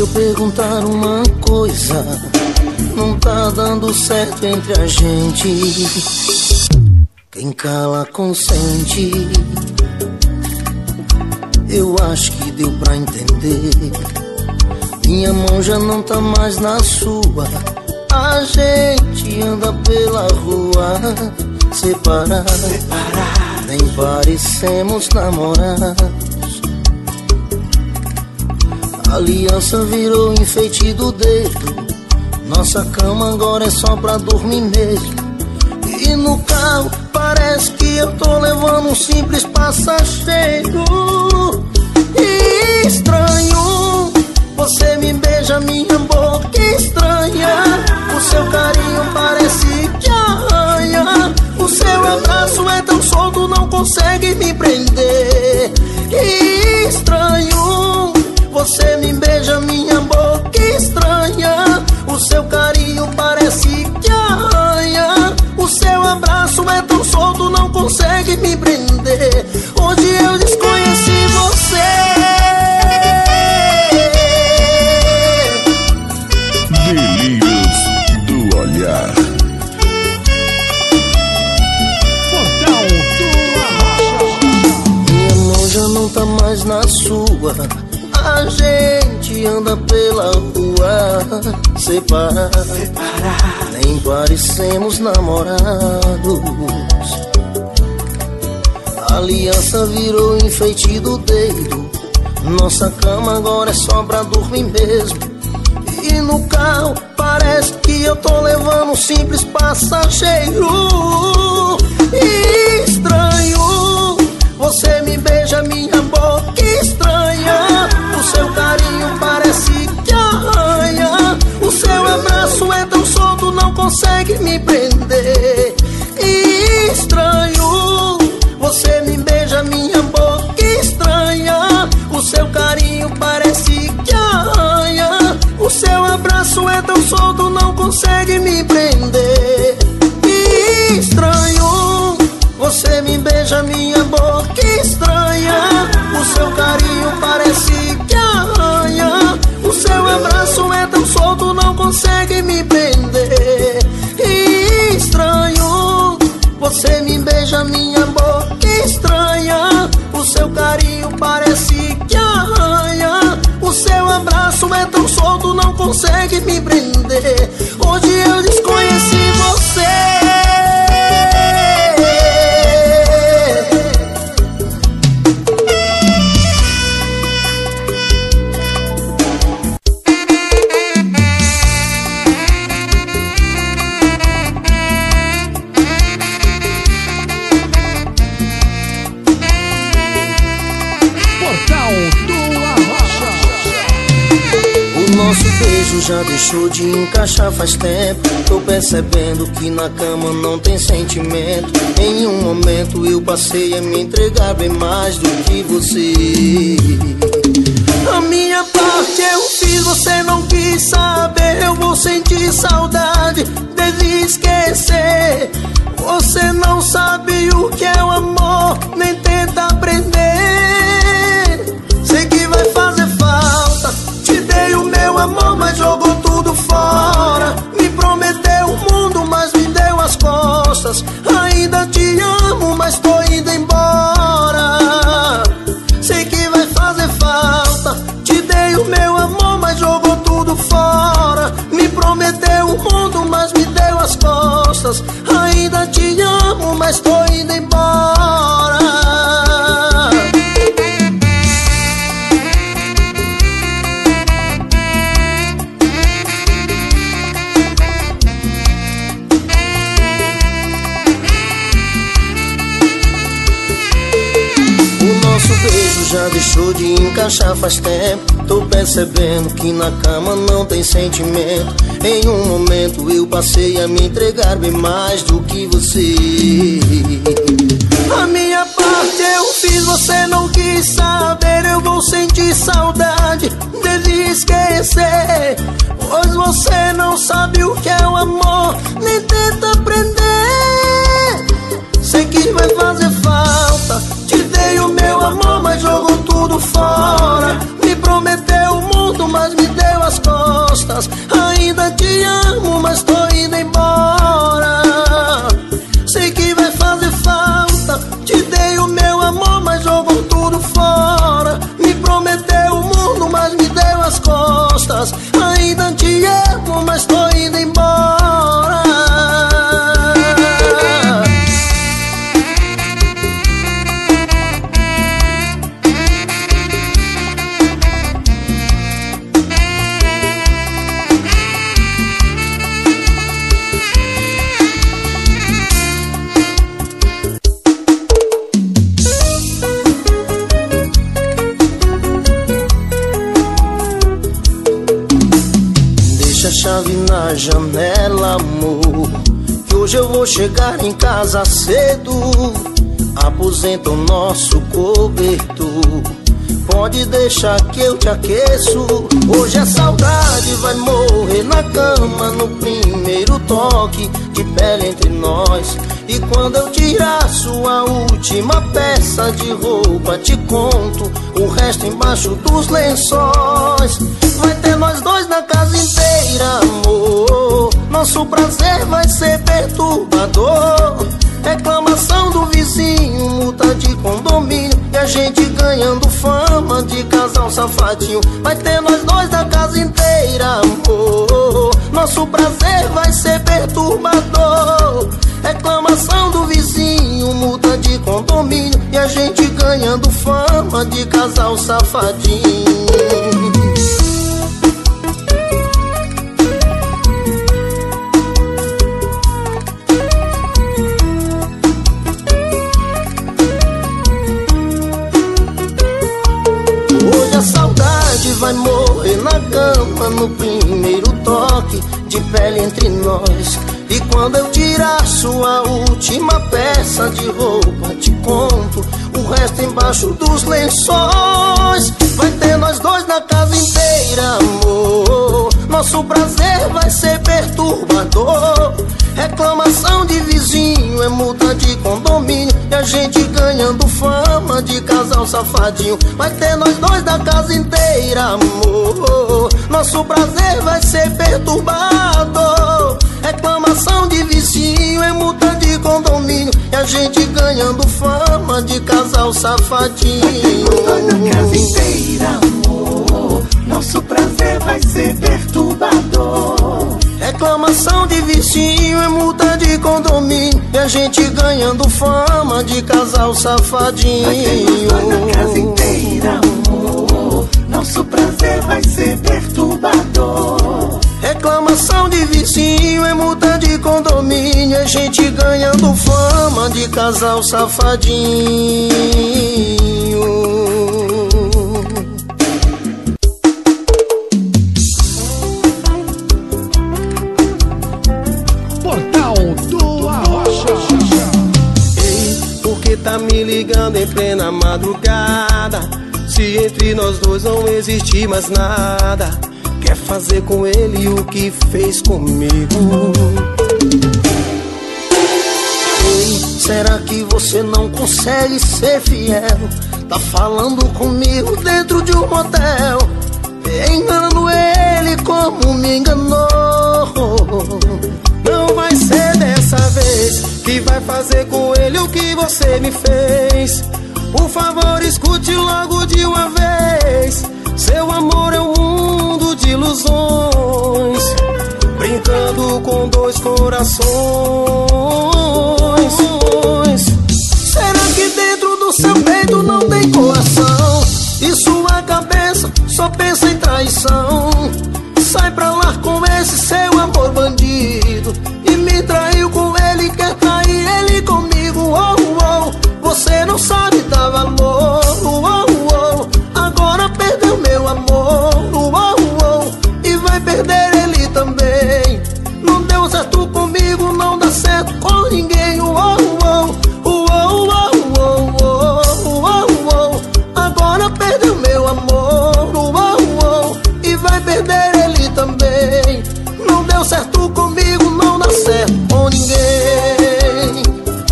eu perguntar uma coisa, não tá dando certo entre a gente. Quem cala consente. Eu acho que deu pra entender. Minha mão já não tá mais na sua. A gente anda pela rua separados, nem parecemos namorados. A aliança virou enfeite do dedo. Nossa cama agora é só pra dormir mesmo. E no carro parece que eu tô levando um simples passageiro. E estranho, você me beija, minha boca estranha. O seu carinho parece que arranha. O seu abraço é tão solto, não consegue me prender. E estranho, você me beija, minha boca estranha. O seu carinho parece que arranha. O seu abraço é tão solto, não consegue me prender. Hoje eu desconheci você. Delírios do olhar. Portão do Arrocha. Minha mão já não tá mais na sua. A gente anda pela rua separados, nem parecemos namorados. A aliança virou enfeite do dedo. Nossa cama agora é só pra dormir mesmo. E no carro parece que eu tô levando um simples passageiro. E estranho, você me beija, minha boca estranha. O seu carinho parece que arranha. O seu abraço é tão solto, não consegue me prender. E estranho, você me beija, minha boca estranha. O seu carinho parece que arranha. O seu abraço é tão solto, não consegue me prender. E estranho, você me beija, minha boca estranha. O seu carinho parece que arranha. O seu abraço é tão solto, não consegue me prender. E estranho, você me beija, minha boca estranha. O seu carinho parece que arranha. O seu abraço é tão solto, não consegue me prender. Hoje eu desconheci você. Nosso beijo já deixou de encaixar faz tempo. Tô percebendo que na cama não tem sentimento. Em um momento eu passei a me entregar bem mais do que você. A minha parte eu fiz, você não quis saber. Eu vou sentir saudade, devia esquecer. Você não sabe o que é o amor, nem tenta aprender. Sei que vai fazer falta. Te dei o meu amor, mas jogou tudo fora. Me prometeu o mundo, mas me deu as costas. Ainda te amo, mas tô indo embora. Sei que vai fazer falta. Te dei o meu amor, mas jogou tudo fora. Me prometeu o mundo, mas me deu as costas. Ainda te amo, mas tô indo embora. Nosso beijo já deixou de encaixar faz tempo. Tô percebendo que na cama não tem sentimento. Em um momento eu passei a me entregar bem mais do que você. A minha parte eu fiz, você não quis saber. Eu vou sentir saudade, devia esquecer. Pois você não sabe o que é o amor, nem tenta aprender. Sei que vai fazer falta. Te dei o meu amor, mas jogou tudo fora. Me prometeu o mundo, mas me deu deixa a chave na janela, amor, que hoje eu vou chegar em casa cedo. Aposenta o nosso cobertor, pode deixar que eu te aqueço. Hoje a saudade vai morrer na cama, no primeiro toque de pele entre nós. E quando eu tirar sua última peça de roupa, te conto o resto embaixo dos lençóis. Vai ter nós dois na casa inteira, amor, nosso prazer vai ser perturbador. Reclamação do vizinho, multa de condomínio, e a gente ganhando fama de casal safadinho. Vai ter nós dois na casa inteira, amor, nosso prazer vai ser perturbador. Reclamação do vizinho, multa de condomínio, e a gente ganhando fama de casal safadinho. Vai morrer na cama, no primeiro toque de pele entre nós. E quando eu tirar sua última peça de roupa, te conto o resto embaixo dos lençóis. Vai ter nós dois na casa inteira, amor, nosso prazer vai ser perturbador. Reclamação de vizinho, é multa de condomínio, e a gente ganhando fama de casal safadinho. Vai ter nós dois da casa inteira, amor, nosso prazer vai ser perturbador. Reclamação de vizinho, é multa de condomínio, e a gente ganhando fama de casal safadinho. Vai ter nós dois na casa inteira, amor, nosso prazer vai ser perturbador. Reclamação de vizinho, é multa de condomínio, e a gente ganhando fama de casal safadinho. Vai ter nós dois na casa inteira, amor, nosso prazer vai ser perturbador. Reclamação de vizinho, é multa de condomínio, e a gente ganhando fama de casal safadinho. Tá me ligando em plena madrugada, se entre nós dois não existe mais nada. Quer fazer com ele o que fez comigo? Ei, será que você não consegue ser fiel? Tá falando comigo dentro de um motel, enganando ele como me enganou. Não vai ser dessa vez que vai fazer com ele o que você me fez. Por favor, escute logo de uma vez. Seu amor é um mundo de ilusões, brincando com dois corações. Será que dentro do seu peito não tem coração? E sua cabeça só pensa em traição? Sai pra lá com esse seu amor bandido, e me traiu com ele, quer trair ele comigo. Oh, oh, você não sabe dar valor. Oh, oh, agora perdeu meu amor. Oh, oh, e vai perder ele também. Não deu certo comigo, não dá certo com ninguém. Oh, oh, oh, oh, oh, oh, oh, agora perdeu meu amor. Oh, oh, e vai perder ele também. Não deu certo comigo, não dá certo com ninguém.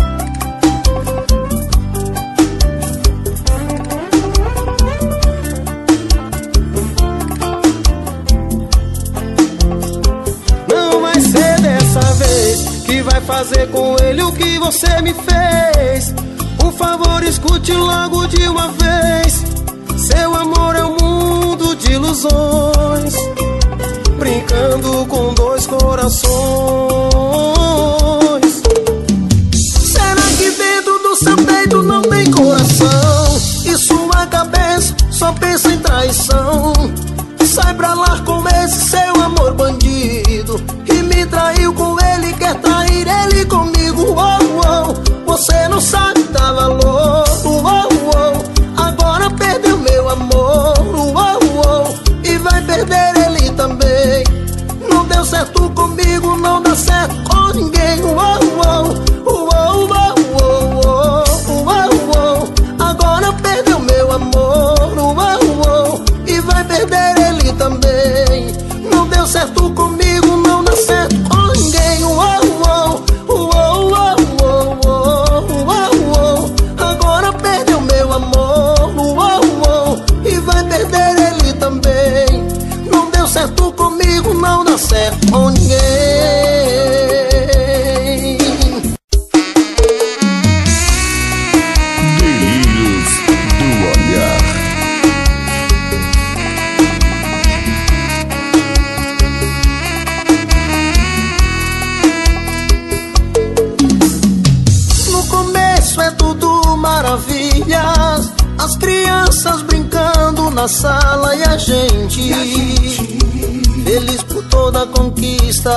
Não vai ser dessa vez que vai fazer com ele o que você me fez. Por favor, escute logo de uma vez. Seu amor é um mundo de ilusões, brincando com dois corações. Será que dentro do seu peito não tem coração? E sua cabeça só pensa em traição? Sai pra lá com esse seu amor bandido, e me traiu com ele, quer trair ele comigo. Oh, oh, você não sabe dar valor. Oh, oh, agora perdeu meu amor. Oh, oh, e vai perder ele também. Não na sala e a gente feliz por toda a conquista.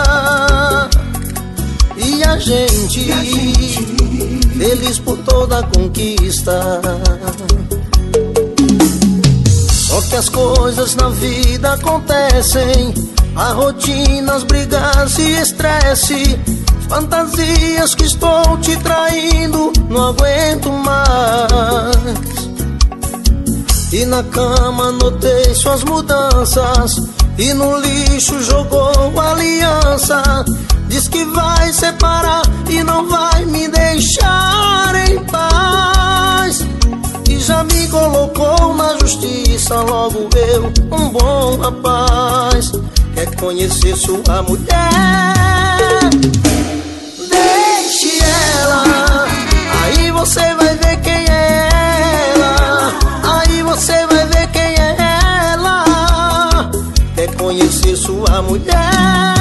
E a gente feliz por toda a conquista. Só que as coisas na vida acontecem, há rotinas, brigas e estresse, fantasias que estou te traindo, não aguento mais. E na cama notei suas mudanças, e no lixo jogou a aliança. Diz que vai separar e não vai me deixar em paz. E já me colocou na justiça, logo eu, um bom rapaz, quer conhecer sua mulher. Deixe ela, aí você vai ver quem é ela. Aí você vai ver quem é ela, quer conhecer sua mulher.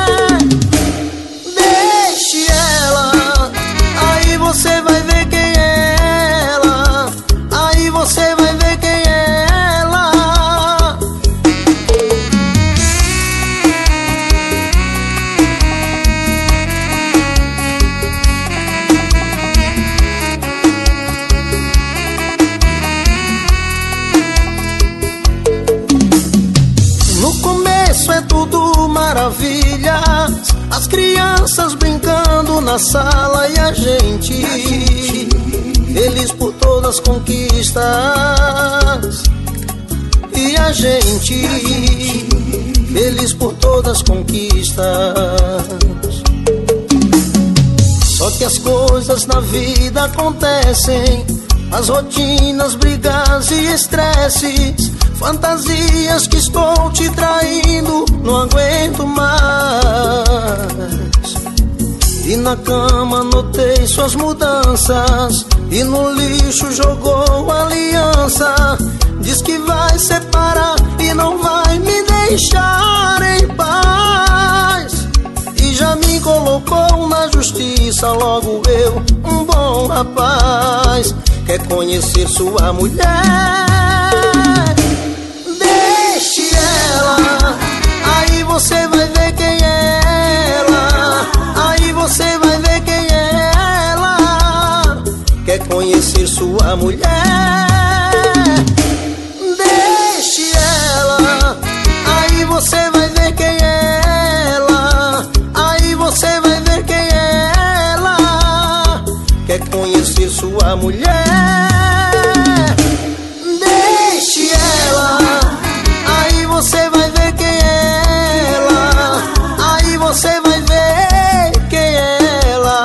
Deixe ela, aí você vai ver quem é ela. Aí você vai ver quem é ela. No começo é tudo maravilha, as crianças brincando na sala e a gente feliz por todas as conquistas. E a gente feliz por todas as conquistas. Só que as coisas na vida acontecem, as rotinas, brigas e estresses, fantasias que estou te traindo, não aguento mais. E na cama notei suas mudanças, e no lixo jogou a aliança. Diz que vai separar e não vai me deixar em paz. E já me colocou na justiça, logo eu, um bom rapaz, quer conhecer sua mulher. Deixe ela, aí você vai ver quem é ela. Aí você vai ver quem é ela, quer conhecer sua mulher. Deixe ela, aí você vai ver quem é ela. Aí você vai ver quem é ela, quer conhecer sua mulher. Deixe ela, aí você vai ver quem é ela. Aí você vai ver quem é ela.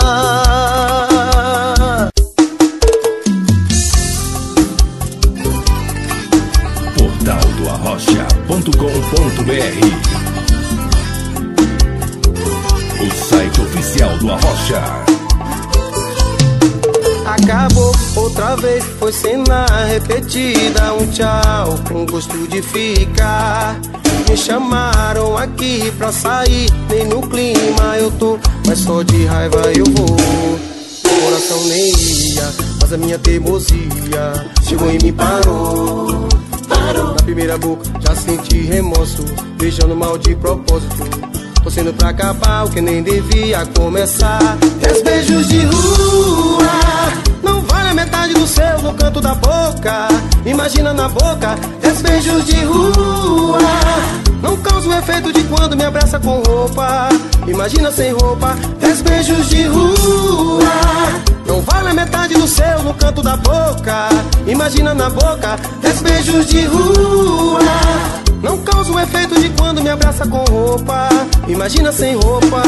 Portaldoarrocha.com.br, o site oficial do Arrocha. Acabou outra vez, foi cena repetida. Um tchau com gosto de ficar. Me chamaram aqui pra sair, nem no clima eu tô, mas só de raiva eu vou. O coração nem ia, mas a minha teimosia chegou e me parou. Na primeira boca já senti remorso, beijando mal de propósito, torcendo pra acabar o que nem devia começar. 10 beijos de rua não vale a metade do seu no canto da boca. Imagina na boca. 10 beijos de rua não causa o efeito de quando me abraça com roupa. Imagina sem roupa. 10 beijos de rua não vale a metade do seu no canto da boca. Imagina na boca. 10 beijos de rua não causa o efeito de quando me abraça com roupa. Imagina sem roupa.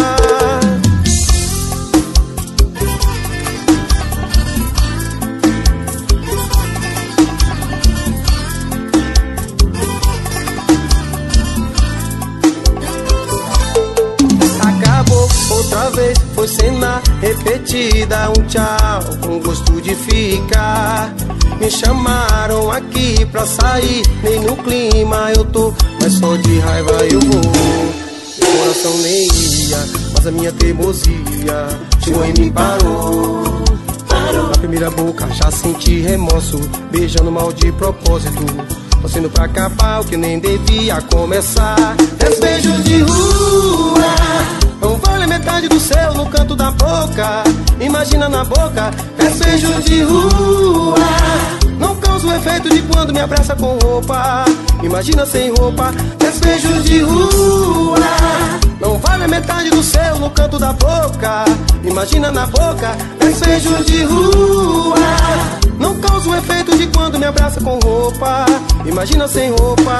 Acabou outra vez, foi cena repetida. Um tchau com gosto de ficar. Me chamaram aqui pra sair, nem no clima eu tô, mas só de raiva eu vou. Meu coração nem ia, mas a minha teimosia chegou e me parou. Na primeira boca já senti remorso, beijando mal de propósito, torcendo pra acabar o que nem devia começar. 10 beijos de rua não vale metade do céu no canto da boca. Imagina na boca. 10 beijos de rua não causa o efeito de quando me abraça com roupa. Imagina sem roupa. 10 beijos de rua não vale a metade do céu no canto da boca. Imagina na boca. 10 beijos de rua não causa o efeito de quando me abraça com roupa. Imagina sem roupa.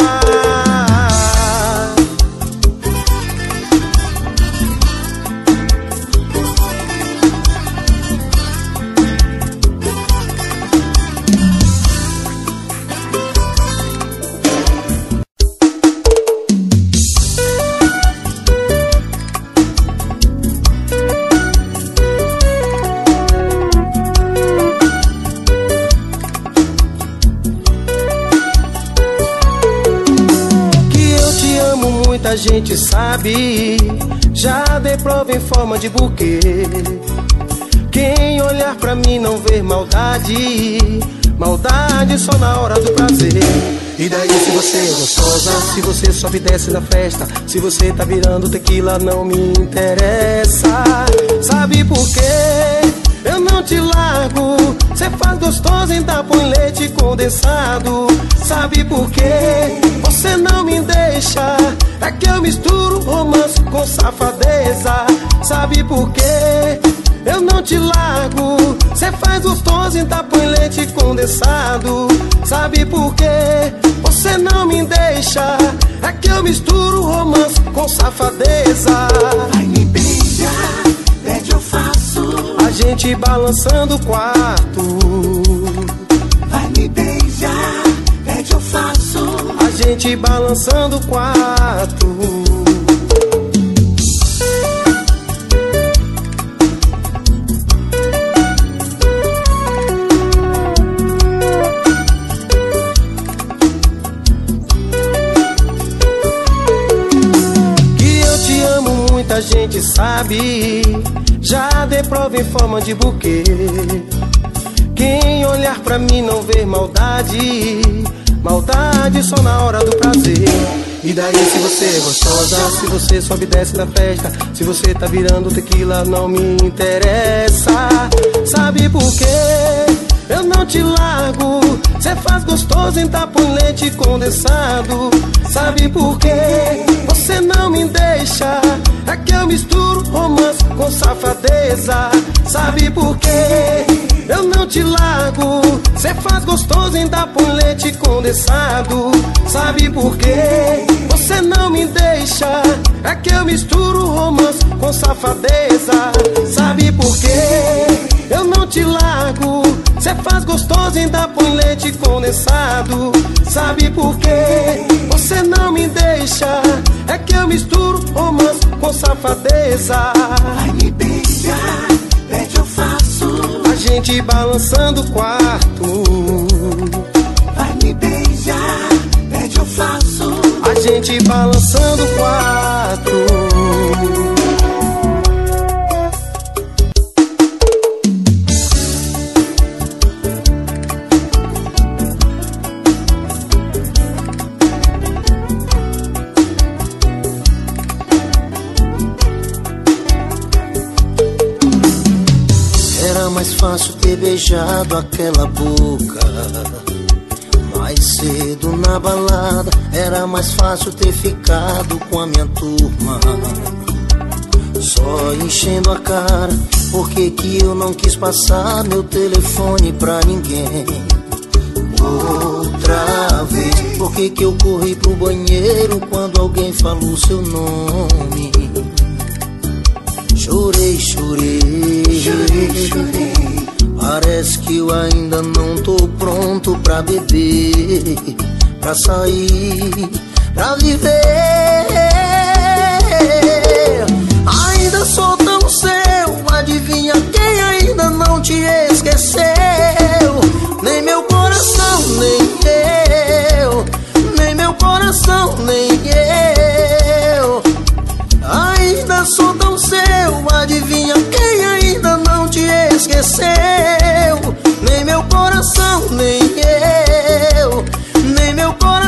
Muita gente sabe, já dei prova em forma de buquê. Quem olhar pra mim não vê maldade, maldade só na hora do prazer. E daí se você é gostosa, se você sobe e desce na festa, se você tá virando tequila não me interessa. Sabe por quê? Eu não te largo, cê faz gostoso, ainda põe leite condensado. Sabe por quê? Você não me deixa, é que eu misturo romance com safadeza. Sabe por quê? Eu não te largo, cê faz gostoso, ainda põe leite condensado. Sabe por quê? Você não me deixa, é que eu misturo romance com safadeza. Vai me beijar, pede eu faço. A gente balançando o quarto. Vai me beijar, pede eu faço. A gente balançando o quarto. Que eu te amo, muita gente sabe, já dei prova em forma de buquê. Quem olhar pra mim não vê maldade, maldade só na hora do prazer. E daí se você é gostosa, se você sobe e desce na festa, se você tá virando tequila não me interessa. Sabe por quê? Eu não te largo, cê faz gostoso, ainda põe leite condensado. Sabe por quê? Você não me deixa, é que eu misturo romance com safadeza. Sabe por quê? Eu não te largo, cê faz gostoso, ainda põe leite condensado. Sabe por quê? Você não me deixa, é que eu misturo romance com safadeza. Sabe por quê? Eu não te largo, cê faz gostoso, ainda põe leite condensado. Sabe por quê? Você não me deixa, é que eu misturo romance com safadeza. Vai me beijar, pede eu faço. A gente balançando o quarto. Vai me beijar, pede eu faço. A gente balançando o quarto. Era mais fácil ter beijado aquela boca mais cedo na balada. Era mais fácil ter ficado com a minha turma, só enchendo a cara. Por que que eu não quis passar meu telefone pra ninguém? Outra vez, por que que eu corri pro banheiro quando alguém falou seu nome? Chorei, chorei, Chorei, chorei. Parece que eu ainda não tô pronto pra beber, pra sair, pra viver. Ainda sou tão seu, adivinha quem ainda não te esqueceu? Nem meu coração, nem eu, nem meu coração, nem eu. Ainda sou tão seu, adivinha quem ainda não te esqueceu? Nem meu coração, nem eu, nem meu coração.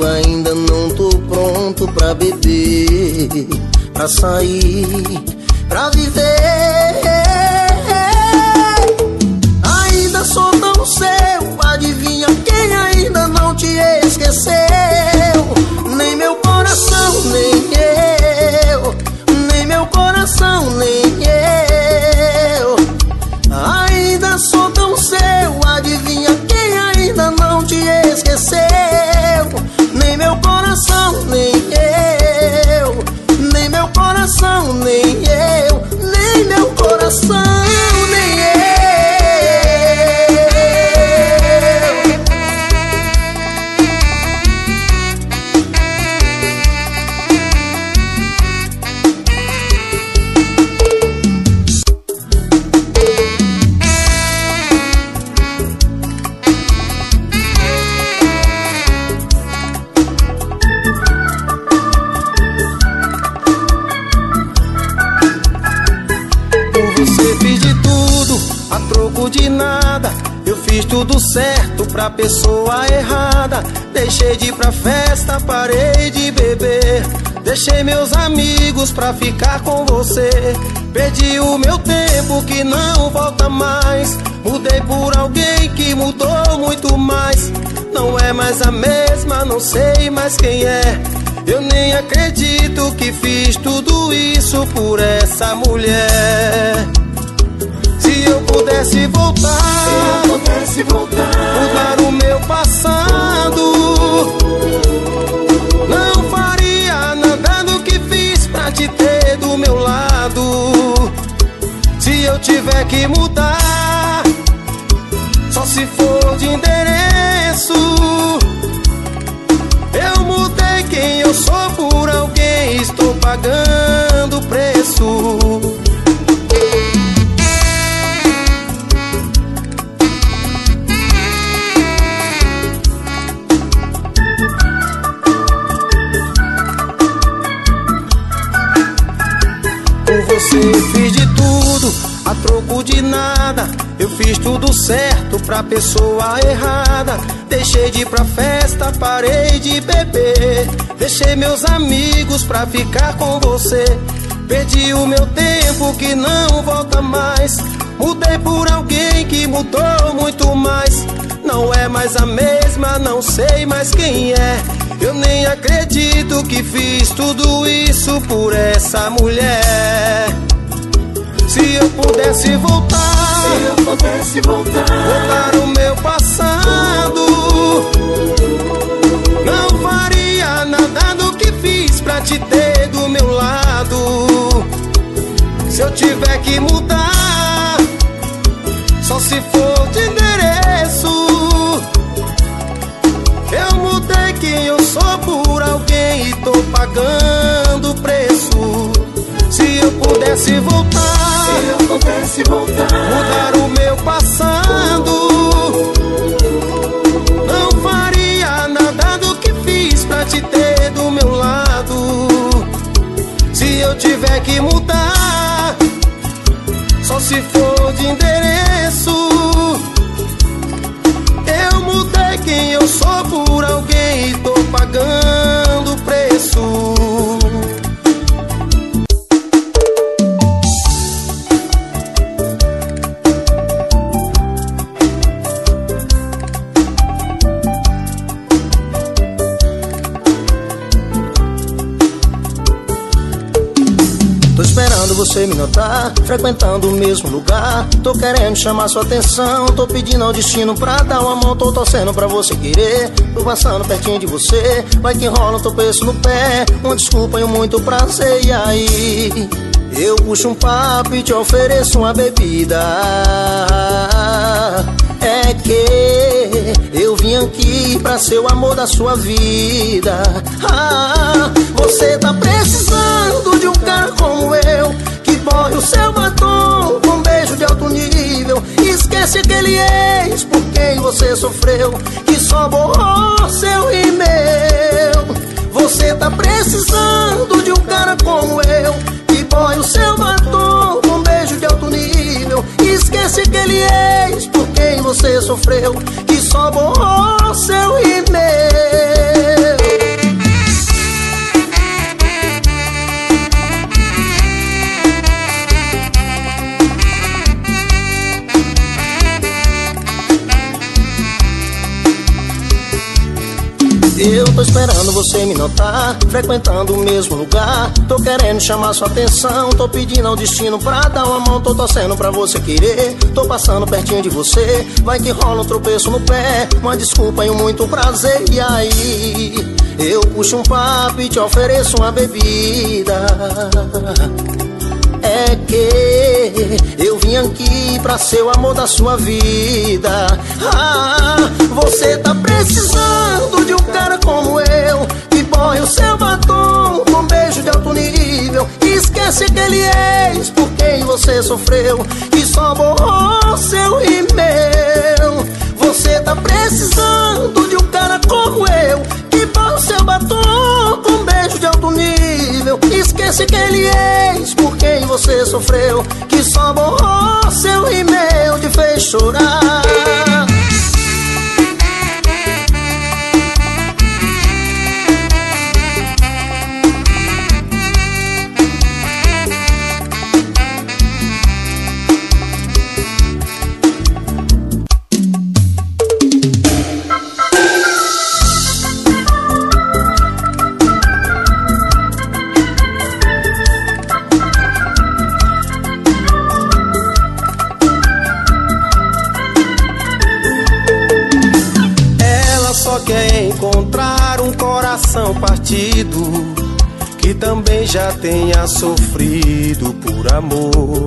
eu ainda não tô pronto pra beber, pra sair, pra viver. Ainda sou tão seu, adivinha quem ainda não te esqueceu? Nem meu coração, nem eu, nem meu coração, nem eu. Ainda sou tão seu, adivinha quem ainda não te esqueceu? Nem meu coração, nem eu, nem meu coração, nem eu, nem meu coração, nem eu. De nada, eu fiz tudo certo pra pessoa errada. Deixei de ir pra festa, parei de beber. Deixei meus amigos pra ficar com você. Perdi o meu tempo que não volta mais. Mudei por alguém que mudou muito mais. Não é mais a mesma, não sei mais quem é. Eu nem acredito que fiz tudo isso por essa mulher. Se eu pudesse voltar, mudar o meu passado, não faria nada do que fiz pra te ter do meu lado. Se eu tiver que mudar, só se for de endereço. Eu mudei quem eu sou por alguém, estou pagando o preço. Você fiz de tudo, a troco de nada. Eu fiz tudo certo pra pessoa errada. Deixei de ir pra festa, parei de beber. Deixei meus amigos pra ficar com você. Perdi o meu tempo que não volta mais. Mudei por alguém que mudou muito mais. Não é mais a mesma, não sei mais quem é. Eu nem acredito que fiz tudo isso por essa mulher. Se eu pudesse voltar, voltar o meu passado, não faria nada do que fiz pra te ter do meu lado. Se eu tiver que mudar, só se for de endereço. Eu mudei quem eu sou por alguém e tô pagando o preço. Se eu pudesse voltar, mudar o meu passado, não faria nada do que fiz pra te ter do meu lado. Se eu tiver que mudar, só se for de endereço. Eu mudei quem eu sou por alguém e tô pagando o preço. Você me notar, frequentando o mesmo lugar. Tô querendo chamar sua atenção, tô pedindo ao destino pra dar uma mão. Tô torcendo pra você querer, tô passando pertinho de você. Vai que rola um tropeço no pé, uma desculpa e um muito prazer. E aí, eu puxo um papo e te ofereço uma bebida. É que eu vim aqui pra ser o amor da sua vida. Você tá precisando de um cara como eu, que borre o seu batom com um beijo de alto nível. Esquece aquele ex por quem você sofreu, que só borrou seu e-mail. Você tá precisando de um cara como eu, que borre o seu batom com um beijo de alto nível. Esquece aquele ex por quem você sofreu, que só borrou seu e-mail. Eu tô esperando você me notar, frequentando o mesmo lugar. Tô querendo chamar sua atenção, tô pedindo ao destino pra dar uma mão. Tô torcendo pra você querer, tô passando pertinho de você. Vai que rola um tropeço no pé, uma desculpa e um muito prazer. E aí, eu puxo um papo e te ofereço uma bebida. É que eu vim aqui pra ser o amor da sua vida. Você tá precisando de um cara como eu, que borre o seu batom com um beijo de alto nível. Esquece aquele ex por quem você sofreu, que só borrou seu e-mail. Você tá precisando de um cara como eu, que borre o seu batom com um beijo de alto nível. Esquece aquele ex por quem você sofreu, que só borrou seu e-mail, te fez chorar. Quer encontrar um coração partido, que também já tenha sofrido por amor.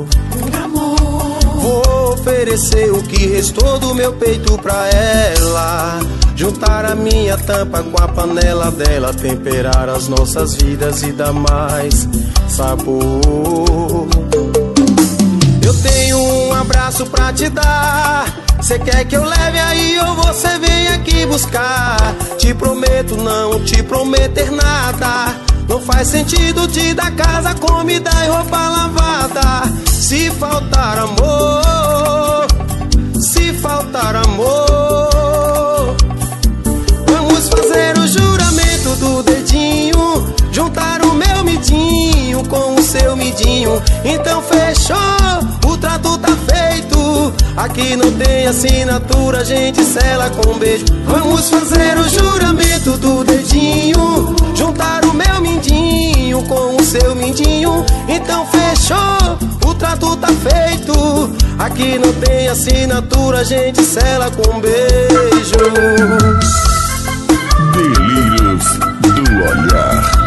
Vou oferecer o que restou do meu peito pra ela, juntar a minha tampa com a panela dela, temperar as nossas vidas e dar mais sabor. Eu tenho um abraço pra te dar, cê quer que eu leve aí ou você vem aqui buscar? Te prometo não te prometer nada, não faz sentido te dar casa, comida e roupa lavada. Se faltar amor, se faltar amor, vamos fazer o juramento do dedinho, juntar o meu midinho com o seu midinho. Então fechou, o trato tá feito, aqui não tem assinatura, a gente sela com um beijo. Vamos fazer o juramento do dedinho, juntar o meu mindinho com o seu mindinho. Então fechou, o trato tá feito, aqui não tem assinatura, a gente sela com um beijo. Delírios do olhar.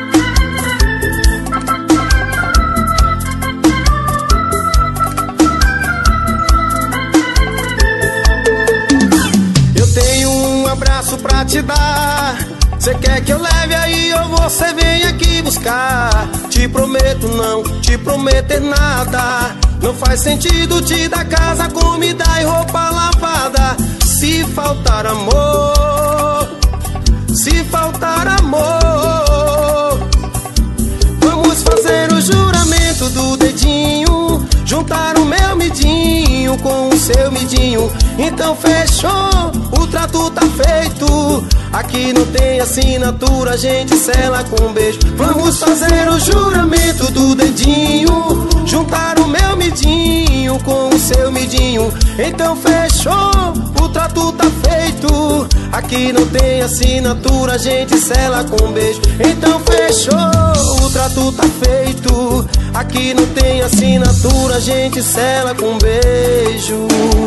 Pra te dar, cê quer que eu leve aí ou você vem aqui buscar? Te prometo não te prometer nada, não faz sentido te dar casa, comida e roupa lavada. Se faltar amor, se faltar amor, vamos fazer o juramento do dedinho, juntar o meu midinho com o seu midinho. Então fechou, o trato tá feito, aqui não tem assinatura, a gente sela com um beijo. Vamos fazer o juramento do dedinho, juntar o meu midinho com o seu midinho. Então fechou, o trato tá feito, aqui não tem assinatura, a gente sela com um beijo. Então fechou, o trato tá feito, aqui não tem assinatura, a gente sela com um beijo.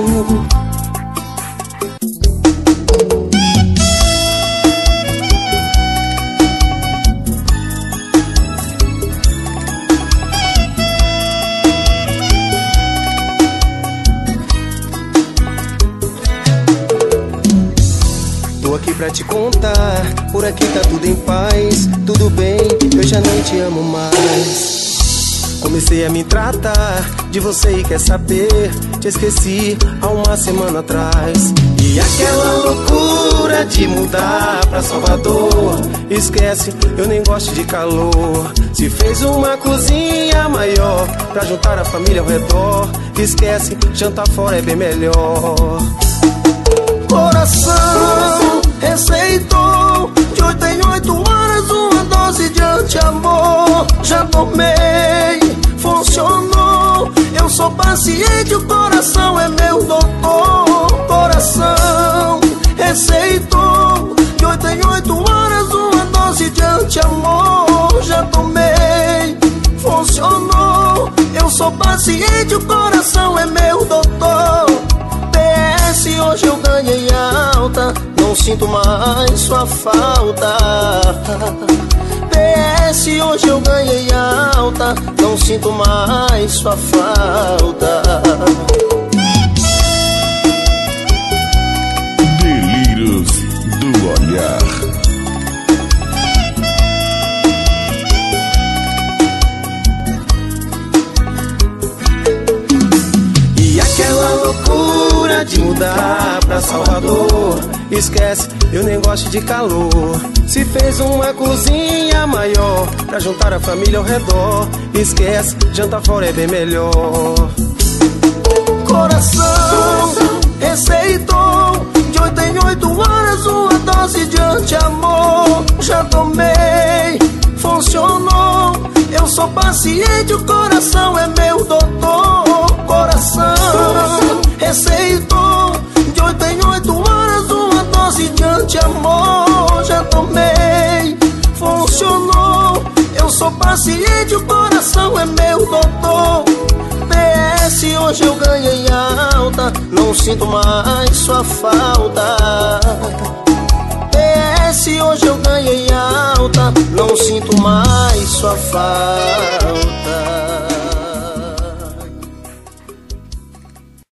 Pra te contar, por aqui tá tudo em paz, tudo bem, eu já nem te amo mais. Comecei a me tratar de você e quer saber, te esqueci há uma semana atrás. E aquela loucura de mudar pra Salvador, esquece, eu nem gosto de calor. Se fez uma cozinha maior pra juntar a família ao redor, esquece, jantar fora é bem melhor. Coração receitou de 8 em 8 horas uma dose de anti-amor. Já tomei, funcionou, eu sou paciente, o coração é meu doutor. Coração receitou de 8 em 8 diante, amor, já tomei, funcionou. Eu sou paciente, o coração é meu doutor. PS, hoje eu ganhei alta, não sinto mais sua falta. PS, hoje eu ganhei alta, não sinto mais sua falta. Delírios do olhar. E aquela loucura de mudar pra Salvador, esquece, eu nem gosto de calor. Se fez uma cozinha maior pra juntar a família ao redor, esquece, jantar fora é bem melhor. Coração receitou de 8 em 8 horas uma dose de anti-amor. Já tomei, funcionou. Eu sou paciente, o coração é meu doutor. Coração receitou de 8 em 8 horas uma dose de anti-amor. Já tomei, funcionou. Eu sou paciente, o coração é meu doutor. PS, hoje eu ganhei alta, não sinto mais sua falta. PS, hoje eu ganhei alta, não sinto mais sua falta.